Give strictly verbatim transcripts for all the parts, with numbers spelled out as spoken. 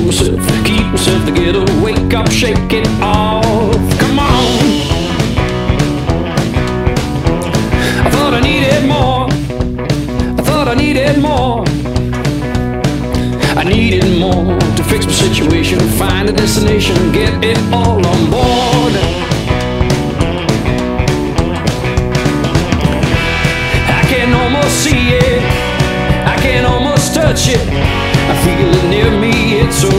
myself, keep myself together, wake up, shake it off. Come on. I thought I needed more. I thought I needed more. I needed more to fix my situation, find a destination, get it all on board. I can almost see it, I can almost touch it. I feel it near me, it's so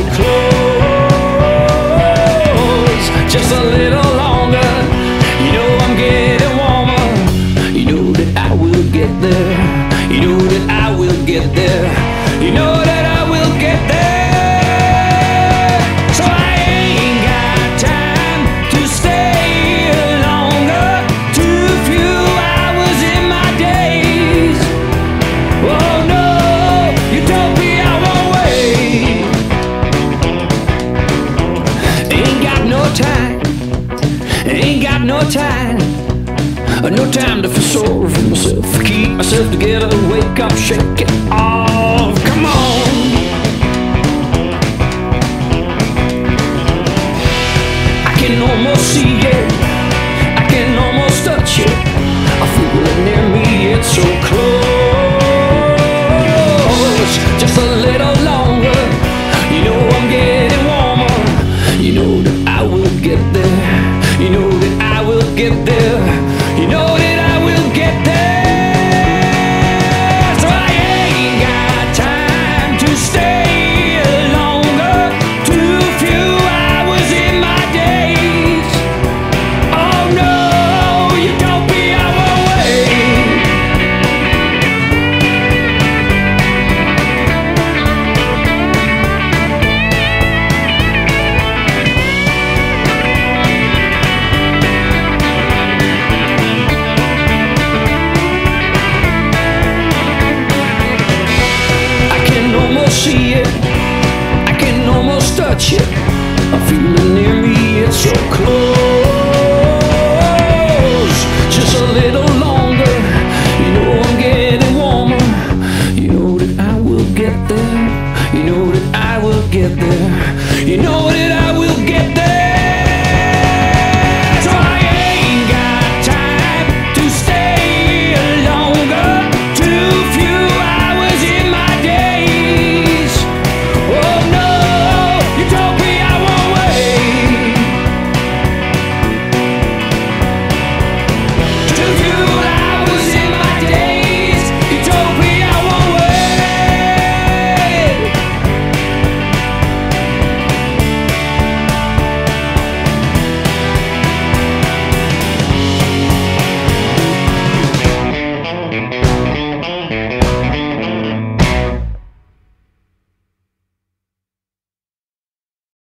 close. Just a little longer, you know I'm getting warmer. You know that I will get there, you know that I will get there, you know that I will get there. So I ain't got time to stay longer, too few hours in my days. Oh no, you told me I won't wait. Ain't got no time, ain't got no time, no time to feel sorry for myself, keep myself together, wake up, shake it off. Come on. I can almost see it,